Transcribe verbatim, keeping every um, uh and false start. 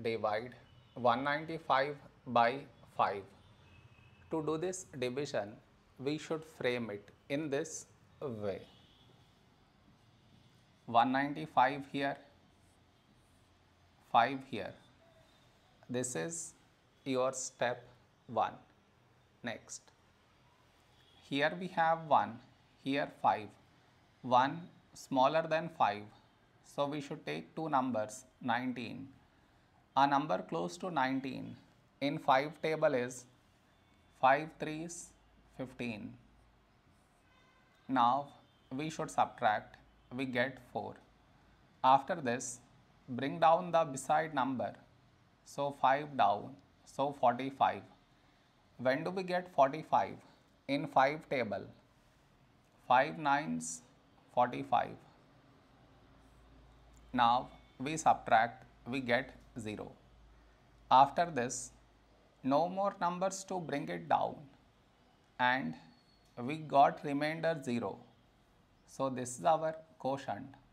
divide one hundred ninety-five by five. To do this division, we should frame it in this way. one hundred ninety-five here, five here. This is your step one. Next, here we have one, here five. one smaller than five, so we should take two numbers, nineteen. A number close to nineteen in five table is five threes, fifteen. Now we should subtract, we get four. After this, bring down the beside number, so five down, so forty-five. When do we get forty-five? In five table, five nines, forty-five. Now we subtract, we get zero. After this, no more numbers to bring it down, and we got remainder zero. So this is our quotient.